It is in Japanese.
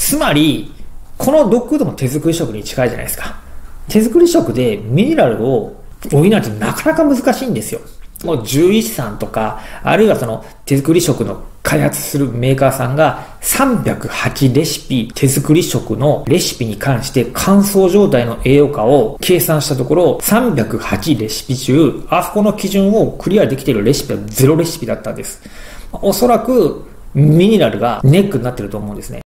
つまり、このドッグフードも手作り食に近いじゃないですか。手作り食でミネラルを補うってなかなか難しいんですよ。もう獣医師さんとか、あるいはその手作り食の開発するメーカーさんが308レシピ、手作り食のレシピに関して乾燥状態の栄養価を計算したところ、308レシピ中、あそこの基準をクリアできているレシピは0レシピだったんです。おそらくミネラルがネックになっていると思うんですね。